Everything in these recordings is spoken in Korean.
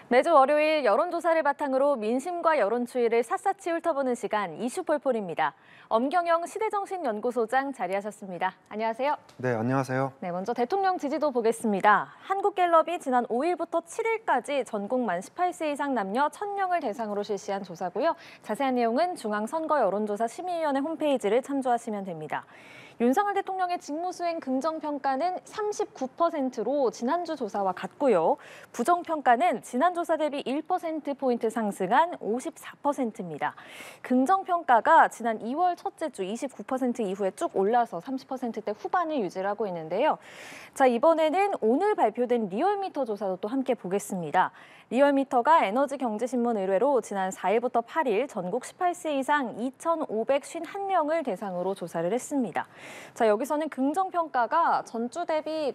매주 월요일 여론조사를 바탕으로 민심과 여론추이를 샅샅이 훑어보는 시간 이슈폴폴입니다. 엄경영 시대정신연구소장 자리하셨습니다. 안녕하세요. 네, 안녕하세요. 네, 먼저 대통령 지지도 보겠습니다. 한국갤럽이 지난 5일부터 7일까지 전국 만 18세 이상 남녀 1,000명을 대상으로 실시한 조사고요. 자세한 내용은 중앙선거여론조사 심의위원회 홈페이지를 참조하시면 됩니다. 윤석열 대통령의 직무수행 긍정평가는 39%로 지난주 조사와 같고요. 부정평가는 지난 조사 대비 1%포인트 상승한 54%입니다. 긍정평가가 지난 2월 첫째 주 29% 이후에 쭉 올라서 30%대 후반을 유지하고 있는데요. 자, 이번에는 오늘 발표된 리얼미터 조사도 또 함께 보겠습니다. 리얼미터가 에너지경제신문 의뢰로 지난 4일부터 8일 전국 18세 이상 2,551명을 대상으로 조사를 했습니다. 자, 여기서는 긍정평가가 전주 대비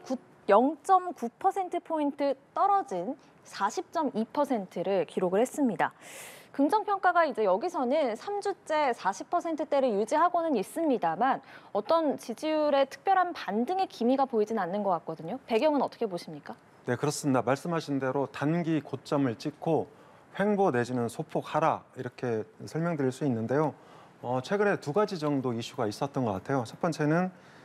0.9%포인트 떨어진 40.2%를 기록을 했습니다. 긍정평가가 이제 여기서는 3주째 40%대를 유지하고는 있습니다만 어떤 지지율에 특별한 반등의 기미가 보이진 않는 것 같거든요. 배경은 어떻게 보십니까? 네, 그렇습니다. 말씀하신 대로 단기 고점을 찍고 횡보 내지는 소폭 하락 이렇게 설명드릴 수 있는데요. 최근에 두 가지 정도 이슈가 있었던 것 같아요. 첫 번째는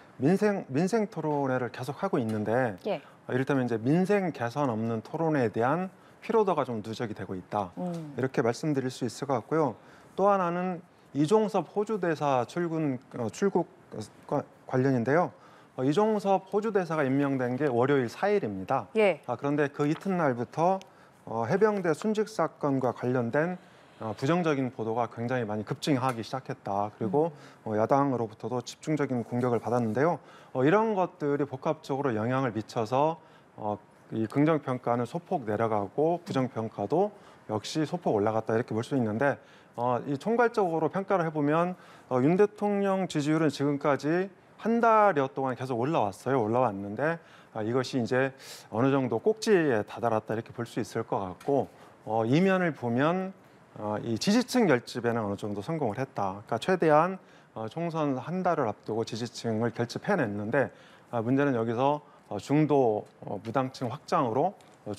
민생 토론회를 계속하고 있는데 이를테면 이제 민생 개선 없는 토론회에 대한 피로도가 좀 누적이 되고 있다. 이렇게 말씀드릴 수 있을 것 같고요. 또 하나는 이종섭 호주 대사 출국 관련인데요. 이종섭 호주 대사가 임명된 게 월요일 4일입니다. 그런데 그 이튿날부터 해병대 순직 사건과 관련된 부정적인 보도가 굉장히 많이 급증하기 시작했다. 그리고 야당으로부터도 집중적인 공격을 받았는데요. 이런 것들이 복합적으로 영향을 미쳐서 이 긍정평가는 소폭 내려가고 부정평가도 역시 소폭 올라갔다 이렇게 볼 수 있는데 이 총괄적으로 평가를 해보면 윤 대통령 지지율은 지금까지 한 달여 동안 계속 올라왔는데 이것이 이제 어느 정도 꼭지에 다다랐다 이렇게 볼 수 있을 것 같고 이면을 보면 이 지지층 결집에는 어느 정도 성공을 했다. 그러니까 최대한 총선 한 달을 앞두고 지지층을 결집해냈는데 문제는 여기서 중도와 무당층 확장으로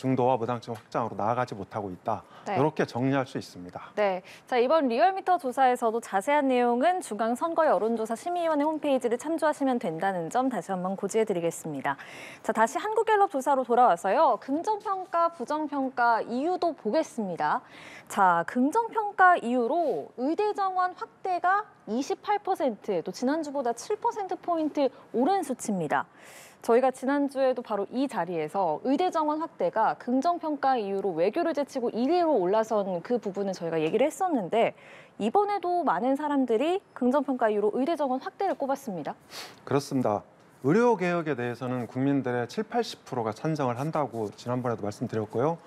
나아가지 못하고 있다. 이렇게 정리할 수 있습니다. 네, 자 이번 리얼미터 조사에서도 자세한 내용은 중앙선거여론조사 심의위원회 홈페이지를 참조하시면 된다는 점 다시 한번 고지해드리겠습니다. 자, 다시 한국갤럽 조사로 돌아와서요. 긍정평가, 부정평가 이유도 보겠습니다. 자, 긍정평가 이유로 의대 정원 확대가 28%, 또 지난주보다 7%포인트 오른 수치입니다. 저희가 지난주에도 바로 이 자리에서 의대 정원 확대가 긍정평가 이유로 외교를 제치고 1위로 올라선 그 부분은 저희가 얘기를 했었는데 이번에도 많은 사람들이 긍정평가 이유로 의대 정원 확대를 꼽았습니다. 그렇습니다. 의료개혁에 대해서는 국민들의 70~80%가 찬성을 한다고 지난번에도 말씀드렸고요.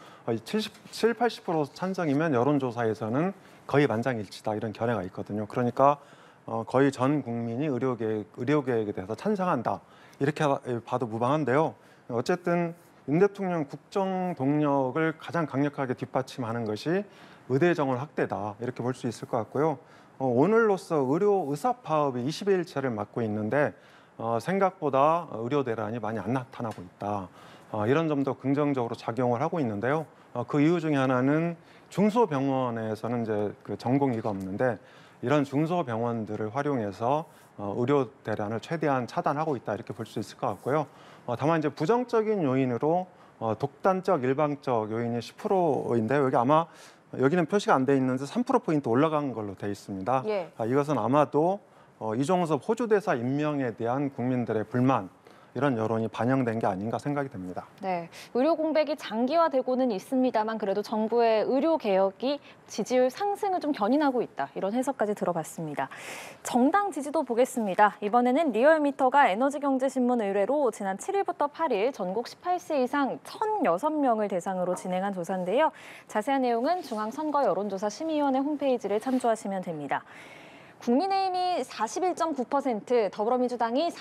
70~80% 찬성이면 여론조사에서는 거의 만장일치다 이런 견해가 있거든요. 그러니까 거의 전 국민이 의료개혁에 대해서 찬성한다. 이렇게 봐도 무방한데요. 어쨌든 윤 대통령 국정 동력을 가장 강력하게 뒷받침하는 것이 의대 정원 확대다. 이렇게 볼 수 있을 것 같고요. 오늘로써 의사 파업이 20일째를 맞고 있는데 생각보다 의료 대란이 많이 안 나타나고 있다. 이런 점도 긍정적으로 작용을 하고 있는데요. 그 이유 중에 하나는 중소병원에서는 이제 그 전공의가 없는데 이런 중소병원들을 활용해서 의료 대란을 최대한 차단하고 있다 이렇게 볼 수 있을 것 같고요. 다만 이제 부정적인 요인으로 독단적, 일방적 요인이 10%인데 여기는 표시가 안 돼 있는데 3%포인트 올라간 걸로 돼 있습니다. 이것은 아마도 이종섭 호주 대사 임명에 대한 국민들의 불만 이런 여론이 반영된 게 아닌가 생각이 됩니다. 네, 의료 공백이 장기화되고는 있습니다만 그래도 정부의 의료 개혁이 지지율 상승을 좀 견인하고 있다. 이런 해석까지 들어봤습니다. 정당 지지도 보겠습니다. 이번에는 리얼미터가 에너지경제신문 의뢰로 지난 7일부터 8일 전국 18세 이상 1,006명을 대상으로 진행한 조사인데요. 자세한 내용은 중앙선거여론조사 심의위원회 홈페이지를 참조하시면 됩니다. 국민의힘이 41.9%, 더불어민주당이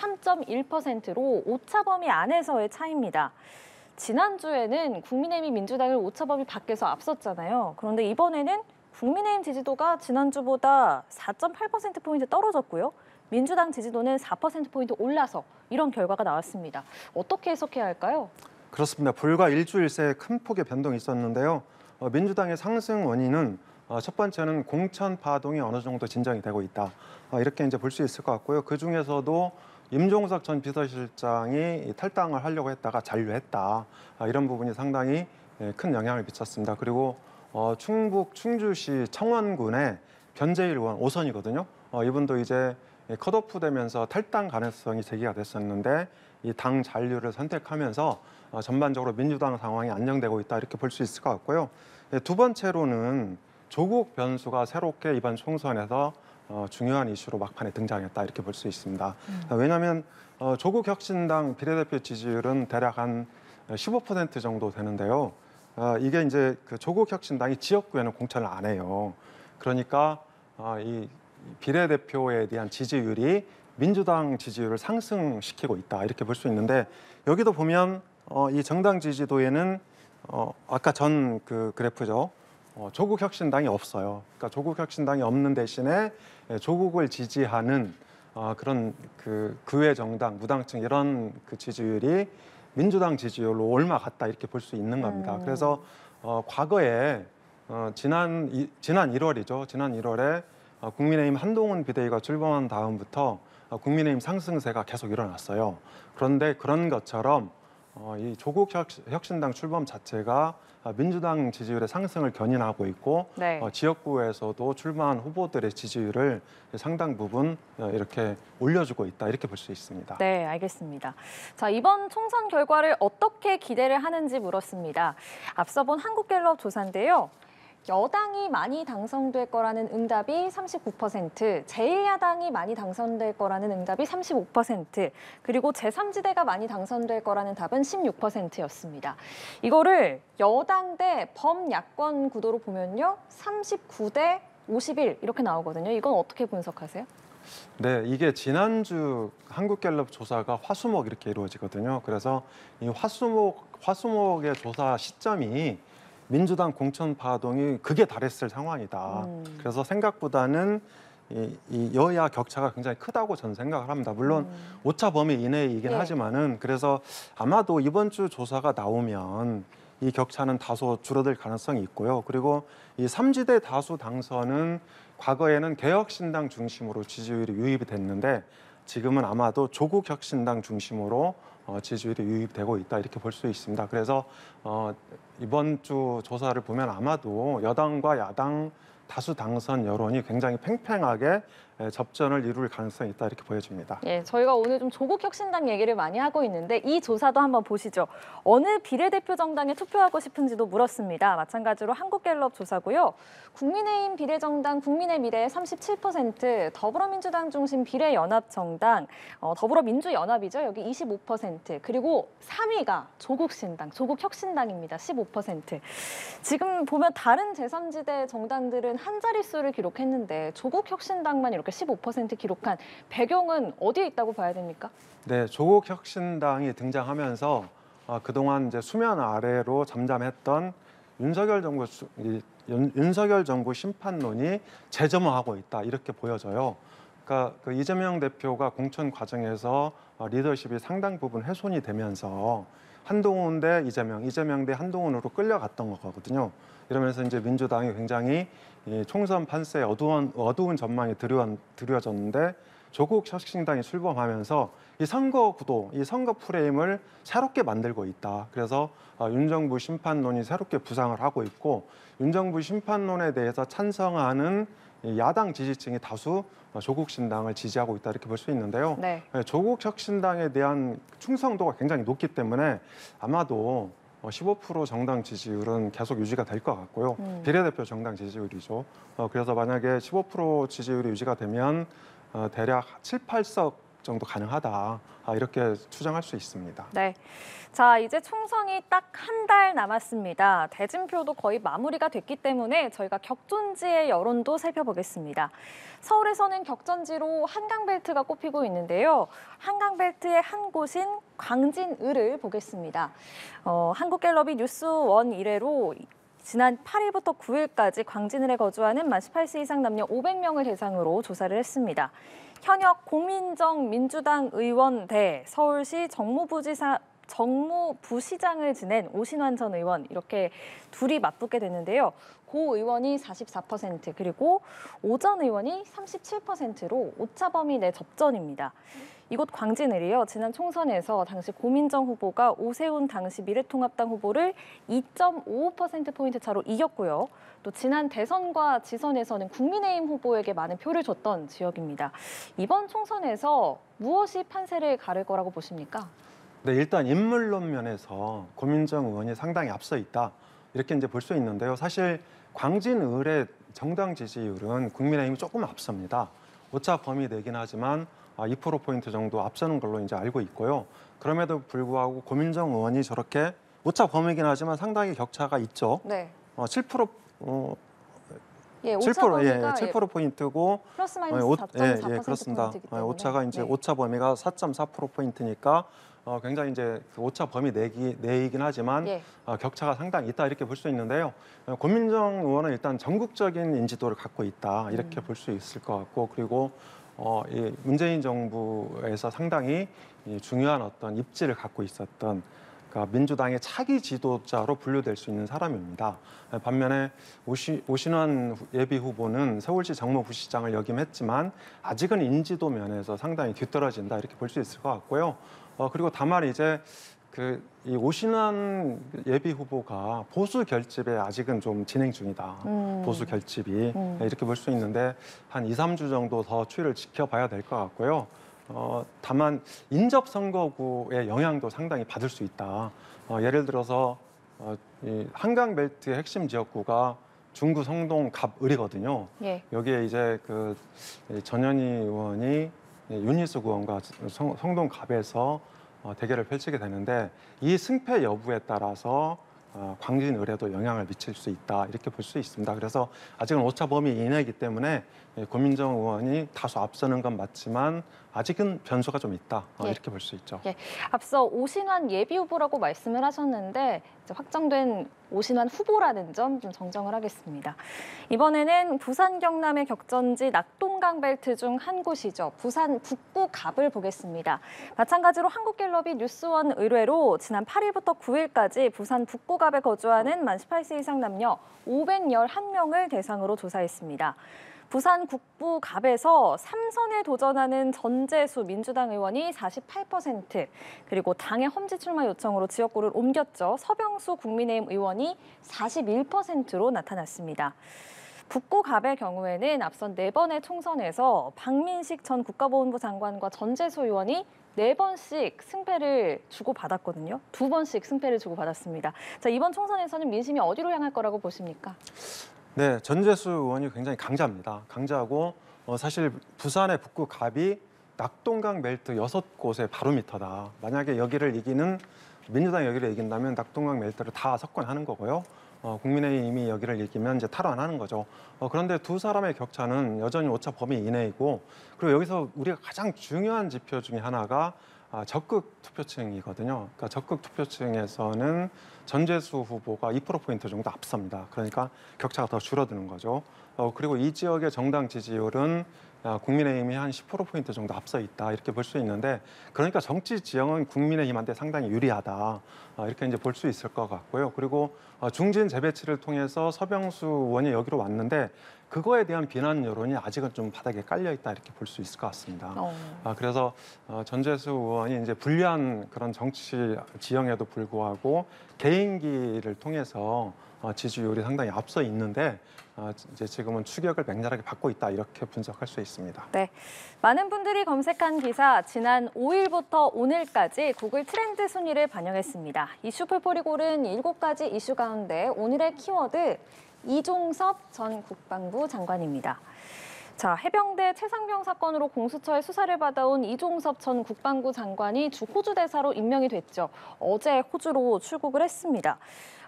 43.1%로 오차범위 안에서의 차이입니다. 지난주에는 국민의힘이 민주당을 오차범위 밖에서 앞섰잖아요. 그런데 이번에는 국민의힘 지지도가 지난주보다 4.8%포인트 떨어졌고요. 민주당 지지도는 4%포인트 올라서 이런 결과가 나왔습니다. 어떻게 해석해야 할까요? 그렇습니다. 불과 일주일 새에 큰 폭의 변동이 있었는데요. 민주당의 상승 원인은 첫 번째는 공천 파동이 어느 정도 진정이 되고 있다. 이렇게 이제 볼 수 있을 것 같고요. 그 중에서도 임종석 전 비서실장이 탈당을 하려고 했다가 잔류했다. 이런 부분이 상당히 큰 영향을 미쳤습니다. 그리고 충북 충주시 청원군의 변재일 의원 5선이거든요. 이분도 이제 컷오프 되면서 탈당 가능성이 제기가 됐었는데 이 당 잔류를 선택하면서 전반적으로 민주당 상황이 안정되고 있다 이렇게 볼 수 있을 것 같고요. 두 번째로는 조국 변수가 새롭게 이번 총선에서 중요한 이슈로 막판에 등장했다 이렇게 볼 수 있습니다. 왜냐하면 조국 혁신당 비례대표 지지율은 대략 한 15% 정도 되는데요. 이게 이제 그 조국 혁신당이 지역구에는 공천을 안 해요. 그러니까 이 비례대표에 대한 지지율이 민주당 지지율을 상승시키고 있다 이렇게 볼 수 있는데 여기도 보면 이 정당 지지도에는 아까 전 그 그래프죠. 조국 혁신당이 없어요. 그러니까 조국 혁신당이 없는 대신에 조국을 지지하는 그런 그 구외 정당, 무당층 이런 그 지지율이 민주당 지지율로 올라갔다 이렇게 볼 수 있는 겁니다. 그래서 과거에 지난 1월이죠. 지난 1월에 국민의힘 한동훈 비대위가 출범한 다음부터 국민의힘 상승세가 계속 일어났어요. 그런데 그런 것처럼 이 조국 혁신당 출범 자체가 민주당 지지율의 상승을 견인하고 있고 네. 지역구에서도 출마한 후보들의 지지율을 상당 부분 이렇게 올려주고 있다 이렇게 볼 수 있습니다. 네, 알겠습니다. 자, 이번 총선 결과를 어떻게 기대를 하는지 물었습니다. 앞서 본 한국갤럽 조사인데요. 여당이 많이 당선될 거라는 응답이 39%, 제1야당이 많이 당선될 거라는 응답이 35%, 그리고 제3지대가 많이 당선될 거라는 답은 16%였습니다. 이거를 여당 대 범야권 구도로 보면요. 39대 51 이렇게 나오거든요. 이건 어떻게 분석하세요? 네, 이게 지난주 한국갤럽 조사가 화수목 이렇게 이루어지거든요. 그래서 이 화수목의 조사 시점이 민주당 공천 파동이 극에 달했을 상황이다. 그래서 생각보다는 이 여야 격차가 굉장히 크다고 저는 생각을 합니다. 물론 오차 범위 이내이긴 예. 하지만은 그래서 아마도 이번 주 조사가 나오면 이 격차는 다소 줄어들 가능성이 있고요. 그리고 이 3지대 다수 당선은 과거에는 개혁신당 중심으로 지지율이 유입이 됐는데 지금은 아마도 조국혁신당 중심으로 지지율이 유입되고 있다 이렇게 볼 수 있습니다. 그래서 이번 주 조사를 보면 아마도 여당과 야당 다수 당선 여론이 굉장히 팽팽하게 접전을 이룰 가능성이 있다 이렇게 보여집니다. 예, 저희가 오늘 좀 조국혁신당 얘기를 많이 하고 있는데 이 조사도 한번 보시죠. 어느 비례대표 정당에 투표하고 싶은지도 물었습니다. 마찬가지로 한국갤럽 조사고요. 국민의힘 비례정당 국민의미래 37%, 더불어민주당 중심 비례연합정당, 더불어민주연합이죠. 여기 25%, 그리고 3위가 조국신당, 조국혁신당입니다. 15%. 지금 보면 다른 제3지대 정당들은 한 자릿수를 기록했는데 조국혁신당만 이렇게 15% 기록한 배경은 어디에 있다고 봐야 됩니까? 네, 조국혁신당이 등장하면서 그동안 이제 수면 아래로 잠잠했던 윤석열 정부 심판론이 재점화하고 있다 이렇게 보여져요. 그러니까 그 이재명 대표가 공천 과정에서 리더십이 상당 부분 훼손이 되면서 한동훈 대 이재명, 이재명 대 한동훈으로 끌려갔던 거거든요. 이러면서 이제 민주당이 굉장히 이 총선 판세에 어두운 전망이 드려졌는데 조국 혁신당이 출범하면서 이 선거 구도, 이 선거 프레임을 새롭게 만들고 있다. 그래서 윤 정부 심판론이 새롭게 부상을 하고 있고 윤 정부 심판론에 대해서 찬성하는 야당 지지층이 다수 조국 신당을 지지하고 있다 이렇게 볼 수 있는데요. 네. 조국 혁신당에 대한 충성도가 굉장히 높기 때문에 아마도 15% 정당 지지율은 계속 유지가 될 것 같고요. 비례대표 정당 지지율이죠. 그래서 만약에 15% 지지율이 유지가 되면 대략 7, 8석 정도 가능하다. 이렇게 추정할 수 있습니다. 네. 자, 이제 총선이 딱 한 달 남았습니다. 대진표도 거의 마무리가 됐기 때문에 저희가 격전지의 여론도 살펴보겠습니다. 서울에서는 격전지로 한강벨트가 꼽히고 있는데요. 한강벨트의 한 곳인 광진을을 보겠습니다. 한국갤럽이 뉴스원 이래로 지난 8일부터 9일까지 광진을에 거주하는 만 18세 이상 남녀 500명을 대상으로 조사를 했습니다. 현역 공민정 민주당 의원 대 서울시 정무부지사 정무 부시장을 지낸 오신환 전 의원 이렇게 둘이 맞붙게 됐는데요. 고 의원이 44% 그리고 오 전 의원이 37%로 오차범위 내 접전입니다. 이곳 광진을이요. 지난 총선에서 당시 고민정 후보가 오세훈 당시 미래통합당 후보를 2.55%포인트 차로 이겼고요. 또 지난 대선과 지선에서는 국민의힘 후보에게 많은 표를 줬던 지역입니다. 이번 총선에서 무엇이 판세를 가를 거라고 보십니까? 네, 일단 인물론 면에서 고민정 의원이 상당히 앞서 있다. 이렇게 이제 볼 수 있는데요. 사실 광진을의 정당 지지율은 국민의힘이 조금 앞섭니다. 오차 범위 내긴 하지만 2%포인트 정도 앞서는 걸로 이제 알고 있고요. 그럼에도 불구하고 고민정 의원이 저렇게 오차 범위긴 하지만 상당히 격차가 있죠. 네. 7% 예, 오차 7% 범위가 7%포인트고 플러스 마이너스 4.4% 그렇습니다. 포인트이기 때문에. 오차가 이제 네. 오차 범위가 4.4%포인트니까 굉장히 이제 그 오차 범위 내이긴 하지만 예. 격차가 상당히 있다 이렇게 볼 수 있는데요. 고민정 의원은 일단 전국적인 인지도를 갖고 있다 이렇게 볼 수 있을 것 같고 그리고 이 문재인 정부에서 상당히 이 중요한 어떤 입지를 갖고 있었던 그러니까 민주당의 차기 지도자로 분류될 수 있는 사람입니다. 반면에 오신환 예비 후보는 서울시 정무부시장을 역임했지만 아직은 인지도 면에서 상당히 뒤떨어진다 이렇게 볼 수 있을 것 같고요. 그리고 다만 이제 이 오신환 예비 후보가 보수 결집에 아직은 좀 진행 중이다. 보수 결집이 이렇게 볼 수 있는데 한 2, 3주 정도 더 추이를 지켜봐야 될 것 같고요. 다만 인접 선거구의 영향도 상당히 받을 수 있다. 예를 들어서 이 한강 벨트의 핵심 지역구가 중구, 성동, 갑을이거든요. 예. 여기에 이제 전현희 의원이 윤희숙 의원과 성동 갑에서 대결을 펼치게 되는데 이 승패 여부에 따라서 광진을에도 영향을 미칠 수 있다 이렇게 볼 수 있습니다. 그래서 아직은 오차 범위 이내이기 때문에 고민정 의원이 다소 앞서는 건 맞지만 아직은 변수가 좀 있다 예. 이렇게 볼 수 있죠. 예, 앞서 오신환 예비 후보라고 말씀을 하셨는데 이제 확정된 오신환 후보라는 점 좀 정정을 하겠습니다. 이번에는 부산 경남의 격전지 낙동강 벨트 중 한 곳이죠. 부산 북부 갑을 보겠습니다. 마찬가지로 한국갤럽이 뉴스원 의뢰로 지난 8일부터 9일까지 부산 북부 갑에 거주하는 만 18세 이상 남녀 511명을 대상으로 조사했습니다. 부산 북부 갑에서 3선에 도전하는 전재수 민주당 의원이 48%, 그리고 당의 험지 출마 요청으로 지역구를 옮겼죠. 서병수 국민의힘 의원이 41%로 나타났습니다. 북구 갑의 경우에는 앞선 4번의 총선에서 박민식 전 국가보훈부 장관과 전재수 의원이 4번씩 승패를 주고받았거든요. 2번씩 승패를 주고받았습니다. 자, 이번 총선에서는 민심이 어디로 향할 거라고 보십니까? 네, 전재수 의원이 굉장히 강자입니다. 강자고 사실 부산의 북구 갑이 낙동강 벨트 6곳의 바로미터다. 만약에 여기를 이기는 민주당이 여기를 이긴다면 낙동강 벨트를 다 석권하는 거고요. 국민의힘이 여기를 이기면 이제 탈환하는 거죠. 그런데 두 사람의 격차는 여전히 오차 범위 이내이고 그리고 여기서 우리가 가장 중요한 지표 중에 하나가 적극 투표층이거든요. 그러니까 적극 투표층에서는 전재수 후보가 2%포인트 정도 앞섭니다. 그러니까 격차가 더 줄어드는 거죠. 그리고 이 지역의 정당 지지율은 국민의힘이 한 10%포인트 정도 앞서 있다 이렇게 볼 수 있는데 그러니까 정치 지형은 국민의힘한테 상당히 유리하다 이렇게 이제 볼 수 있을 것 같고요. 그리고 중진 재배치를 통해서 서병수 의원이 여기로 왔는데 그거에 대한 비난 여론이 아직은 좀 바닥에 깔려 있다 이렇게 볼 수 있을 것 같습니다. 그래서 전재수 의원이 이제 불리한 그런 정치 지형에도 불구하고 개인기를 통해서 지지율이 상당히 앞서 있는데 이제 지금은 추격을 맹렬하게 받고 있다 이렇게 분석할 수 있습니다. 네, 많은 분들이 검색한 기사 지난 5일부터 오늘까지 구글 트렌드 순위를 반영했습니다. 이슈 풀포리 고른 7가지 이슈 가운데 오늘의 키워드 이종섭 전 국방부 장관입니다. 자, 해병대 최상병 사건으로 공수처의 수사를 받아온 이종섭 전 국방부 장관이 주 호주 대사로 임명이 됐죠. 어제 호주로 출국을 했습니다.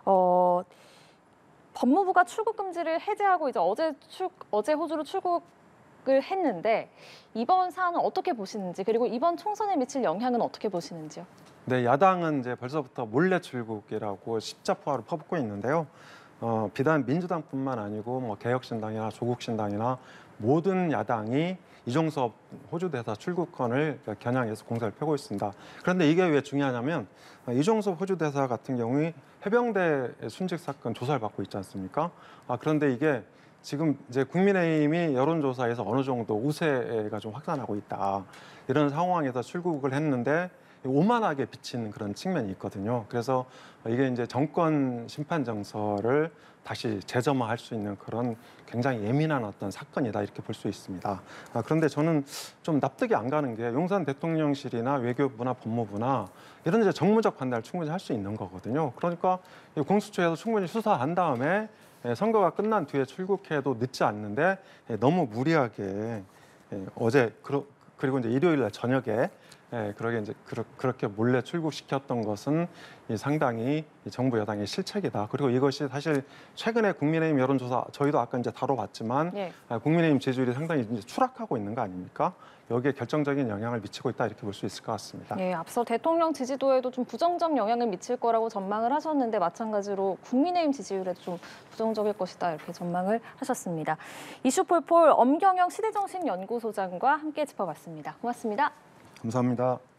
법무부가 출국 금지를 해제하고 이제 어제 호주로 출국을 했는데 이번 사안은 어떻게 보시는지 그리고 이번 총선에 미칠 영향은 어떻게 보시는지요? 네, 야당은 이제 벌써부터 몰래 출국이라고 십자포화를 퍼붓고 있는데요. 비단 민주당뿐만 아니고 뭐 개혁신당이나 조국신당이나 모든 야당이 이종섭 호주 대사 출국권을 겨냥해서 공세를 펴고 있습니다. 그런데 이게 왜 중요하냐면 이종섭 호주 대사 같은 경우에 해병대 순직 사건 조사를 받고 있지 않습니까? 그런데 이게 지금 이제 국민의힘이 여론조사에서 어느 정도 우세가 좀 확산하고 있다. 이런 상황에서 출국을 했는데 오만하게 비치는 그런 측면이 있거든요. 그래서 이게 이제 정권 심판 정서를 다시 재점화할 수 있는 그런 굉장히 예민한 어떤 사건이다 이렇게 볼 수 있습니다. 그런데 저는 좀 납득이 안 가는 게 용산 대통령실이나 외교부나 법무부나 이런 이제 정무적 판단을 충분히 할 수 있는 거거든요. 그러니까 공수처에서 충분히 수사한 다음에 선거가 끝난 뒤에 출국해도 늦지 않는데 너무 무리하게 어제 그리고 이제 일요일 날 저녁에 그러게 이제 그렇게 몰래 출국시켰던 것은 상당히 정부 여당의 실책이다. 그리고 이것이 사실 최근에 국민의힘 여론조사 저희도 아까 이제 다뤄봤지만 예. 국민의힘 지지율이 상당히 이제 추락하고 있는 거 아닙니까? 여기에 결정적인 영향을 미치고 있다 이렇게 볼 수 있을 것 같습니다. 예, 앞서 대통령 지지도에도 좀 부정적 영향을 미칠 거라고 전망을 하셨는데 마찬가지로 국민의힘 지지율에도 좀 부정적일 것이다 이렇게 전망을 하셨습니다. 이슈폴폴 엄경영 시대정신연구소장과 함께 짚어봤습니다. 고맙습니다. 감사합니다.